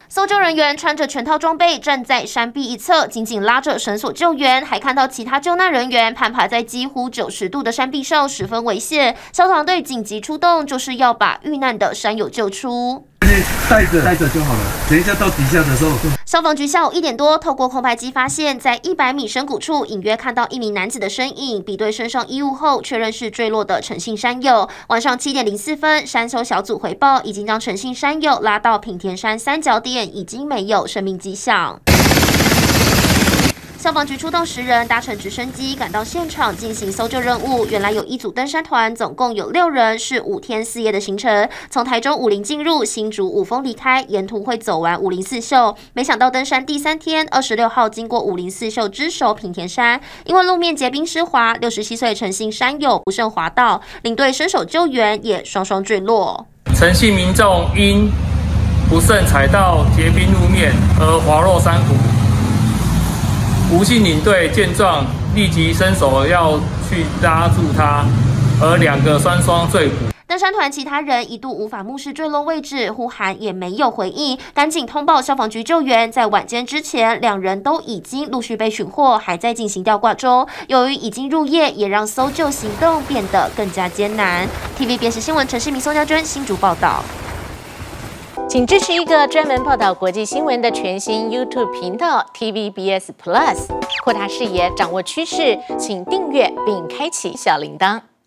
搜救人员穿着全套装备站在山壁一侧，紧紧拉着绳索救援，还看到其他救难人员攀爬在几乎90度的山壁上，十分危险。消防队紧急出动，就是要把遇难的山友救出。 带着就好了。等一下到底下的时候， 消防局下午1点多，透过空拍机发现，在100米深谷处隐约看到一名男子的身影，比对身上衣物后，确认是坠落的陈姓山友。晚上7点04分，山搜小组回报，已经将陈姓山友拉到品田山三角点，已经没有生命迹象。 消防局出动10人，搭乘直升机赶到现场进行搜救任务。原来有一组登山团，总共有6人，是5天4夜的行程，从台中武陵进入，新竹五峰离开，沿途会走完武陵四秀。没想到登山第3天，26号经过武陵四秀之首品田山，因为路面结冰湿滑，67岁陈姓山友不慎滑倒，领队伸手救援也双双坠落。 陈姓民众因不慎踩到结冰路面而滑落山谷。 吴姓领队见状，立即伸手要去拉住他，而2个双坠谷。 登山团其他人一度无法目视坠落位置，呼喊也没有回应，赶紧通报消防局救援。在晚间之前，2人都已经陆续被寻获，还在进行吊挂中。由于已经入夜，也让搜救行动变得更加艰难。TVBS 新闻陈世明、宋家珍新竹报道。 请支持一个专门报道国际新闻的全新 YouTube 频道 TVBS Plus， 扩大视野，掌握趋势，请订阅并开启小铃铛。